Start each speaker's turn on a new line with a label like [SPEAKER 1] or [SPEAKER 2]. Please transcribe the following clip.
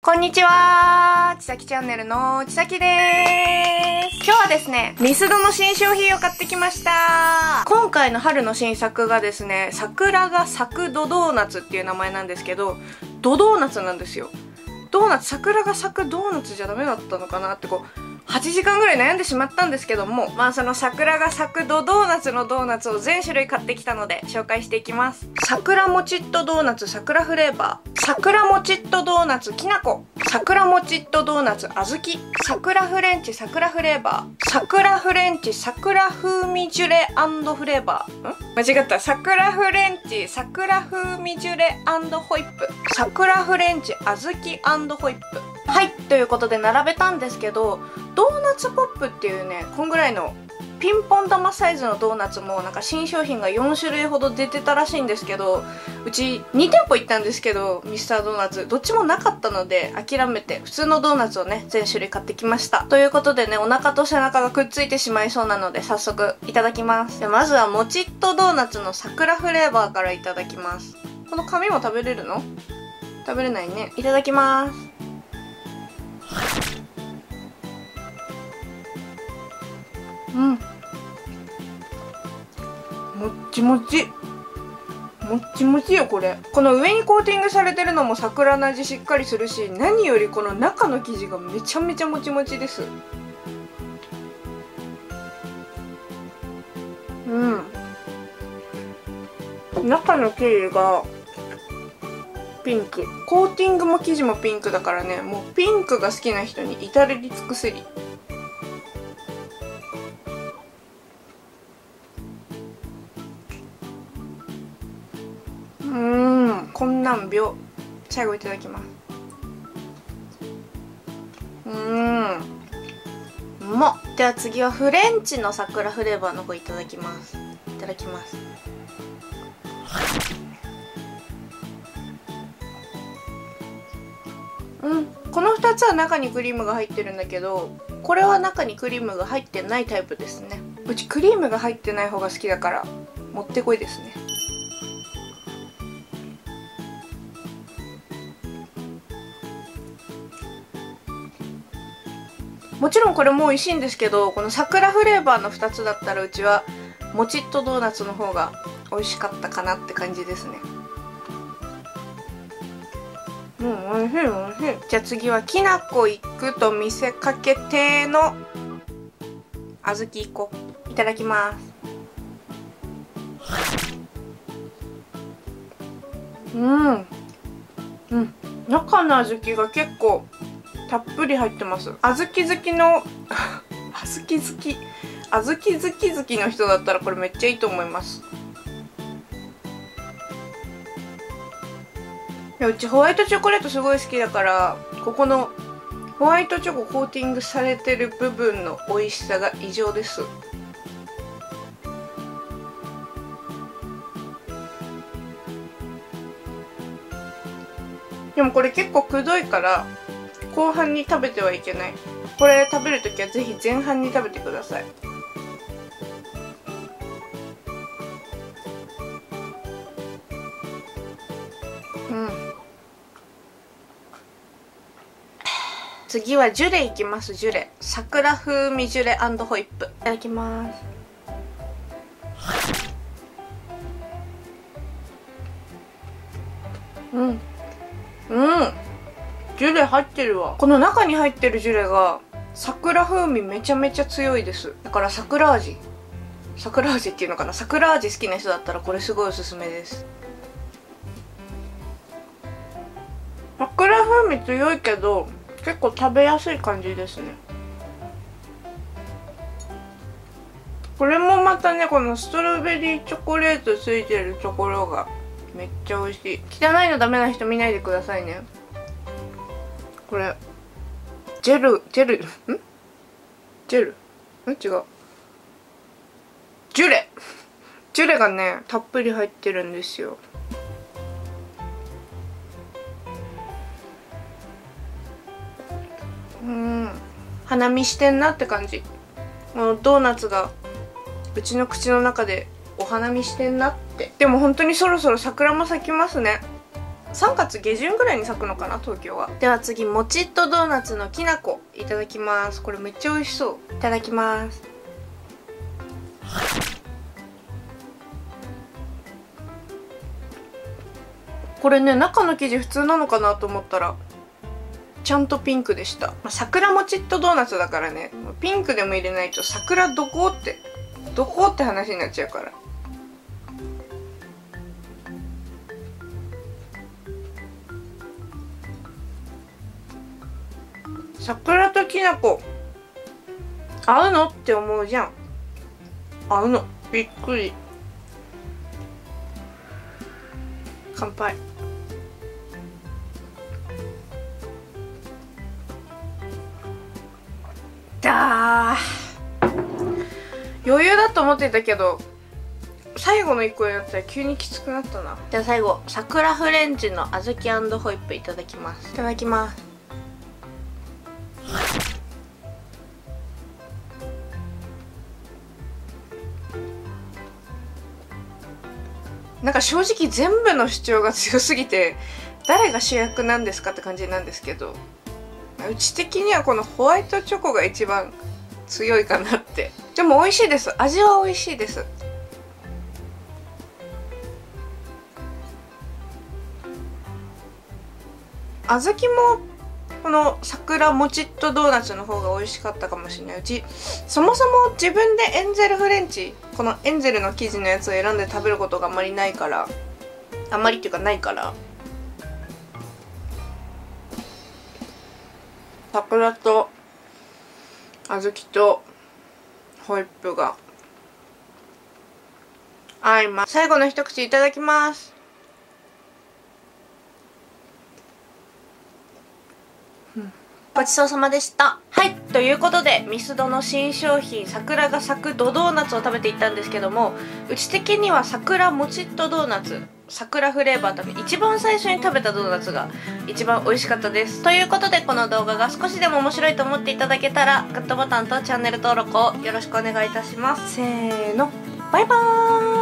[SPEAKER 1] こんにちは、ちさきチャンネルのちさきでーす。今日はですね、ミスドの新商品を買ってきました。今回の春の新作がですね、桜が咲くドドーナツっていう名前なんですけど、ドドーナツなんですよ。ドーナツ、桜が咲くドーナツじゃダメだったのかなって8時間ぐらい悩んでしまったんですけども、その桜が咲くドドーナツのドーナツを全種類買ってきたので紹介していきます。桜もちっとドーナツ桜フレーバー、桜もちっとドーナツきなこ、桜もちっとドーナツあずき、桜フレンチ桜フレーバー、桜フレンチ桜風味ジュレ&フレーバー、間違った。桜フレンチ桜風味ジュレ&ホイップ、桜フレンチあずき&ホイップ。はい、ということで並べたんですけど、ドーナツポップっていうね、こんぐらいのピンポン玉サイズのドーナツもなんか新商品が4種類ほど出てたらしいんですけど、うち2店舗行ったんですけど、ミスタードーナツどっちもなかったので諦めて普通のドーナツをね全種類買ってきました。ということでね、お腹と背中がくっついてしまいそうなので早速いただきます。まずはもちっとドーナツの桜フレーバーからいただきます。この紙も食べれるの？食べれないね。いただきます。もっちもちもっちもちよ。これこの上にコーティングされてるのも桜の味しっかりするし、何よりこの中の生地がめちゃめちゃもちもちです。中の生地がピンク、コーティングも生地もピンクだからね、もうピンクが好きな人に至れり尽くせり。こんなん秒。最後いただきます。うまっ。では次はフレンチの桜フレーバーの方いただきます。いただきます。この2つは中にクリームが入ってるんだけど、これは中にクリームが入ってないタイプですね。うちクリームが入ってない方が好きだからもってこいですね。もちろんこれも美味しいんですけど、この桜フレーバーの2つだったらうちはもちっとドーナツの方が美味しかったかなって感じですね。美味しい美味しい。じゃあ次はきなこいくと見せかけてのあずきいこ。いただきます。中のあずきが結構たっぷり入ってます。あずき好きのあずき好き好きの人だったらこれめっちゃいいと思います。うちホワイトチョコレートすごい好きだから、ここのホワイトチョココーティングされてる部分の美味しさが異常です。でもこれ結構くどいから後半に食べてはいけない。これ食べるときはぜひ前半に食べてください。次はジュレいきます。ジュレ桜風味ジュレ&ホイップ。いただきます。ジュレ入ってるわ。この中に入ってるジュレが桜風味めちゃめちゃ強いです。だから桜味っていうのかな、桜味好きな人だったらこれすごいおすすめです。桜風味強いけど結構食べやすい感じですね。これもまたね、このストロベリーチョコレートついてるところがめっちゃ美味しい。汚いのダメな人見ないでくださいね。これジェル違うジュレがねたっぷり入ってるんですよ。花見してんなって感じ。ドーナツがうちの口の中でお花見してんなって。でも本当にそろそろ桜も咲きますね。 3月下旬ぐらいに咲くのかな、東京は。では次、もちっとドーナツのきなこいただきます。これめっちゃ美味しそう。いただきます。これね、中の生地普通なのかなと思ったらちゃんとピンクでした。桜もちっとドーナツだからね、ピンクでも入れないと桜どこって話になっちゃうから。桜ときなこ合うのって思うじゃん。合うの。びっくり。乾杯。だー、余裕だと思ってたけど最後の1個やったら急にきつくなったな。じゃあ最後、桜フレンチの小豆&ホイップいただきます。いただきます。なんか正直全部の主張が強すぎて誰が主役なんですかって感じなんですけど、うち的にはこのホワイトチョコが一番強いかなって。でも美味しいです。味は美味しいです。小豆もこの桜もちっとドーナツの方が美味しかったかもしれない。うちそもそも自分でエンゼルフレンチ、このエンゼルの生地のやつを選んで食べることがあんまりないから、あんまりっていうかないから、桜と小豆とホイップが合います。最後の一口いただきます。ごちそうさまでした。はい、ということでミスドの新商品桜が咲くドドーナツを食べていったんですけども、うち的には桜もちっとドーナツ、桜フレーバー食べ、一番最初に食べたドーナツが一番美味しかったです。ということで、この動画が少しでも面白いと思っていただけたらグッドボタンとチャンネル登録をよろしくお願いいたします。せーの、バイバーイ。